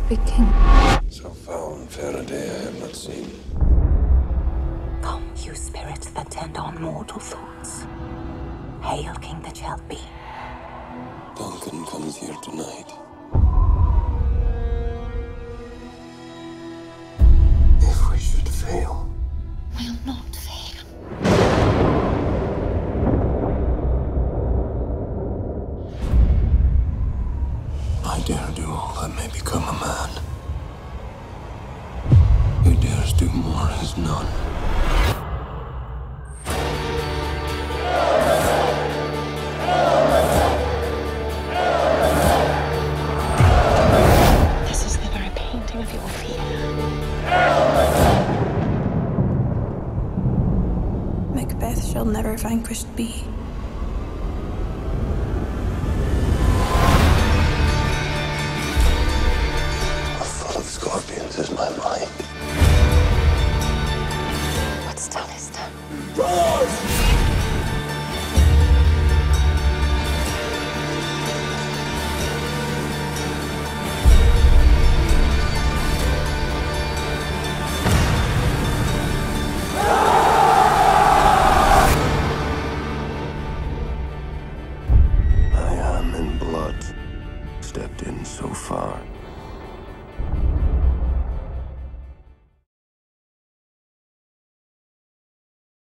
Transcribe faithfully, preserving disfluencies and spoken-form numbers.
big king. So foul and fair a day I have not seen. Come, you spirits that tend on mortal thoughts. Hail King that shall be. Duncan comes here tonight. If we should fail, We'll not fail. I dare do all that may become a man. Who dares do more has none. This is the very painting of your fear. Macbeth shall never vanquished be. Full of scorpions is my mind. What's done is done. I am in blood. Stepped in so far.